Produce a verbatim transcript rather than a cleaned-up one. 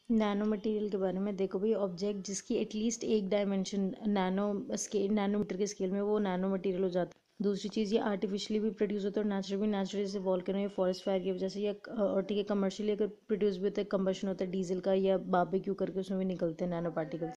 Nano material के बारे में देखो भाई, ऑब्जेक्ट जिसकी एटलीस्ट एक डायमेंशन नैनो स्केल नैनोमीटर के स्केल में, वो नैनो मटेरियल हो जाता है। दूसरी चीज़, ये आर्टिफिशियली भी प्रोड्यूस होता है और नेचुरल भी। नेचुरल जैसे वॉल्केनो या फॉरेस्ट फायर की वजह से, या और ठीक है कमर्शियली अगर प्रोड्यूस भी होता है, कंबशन होता है डीजल का या बारबेक्यू करके, उसमें भी निकलते हैं नैनो पार्टिकल्स।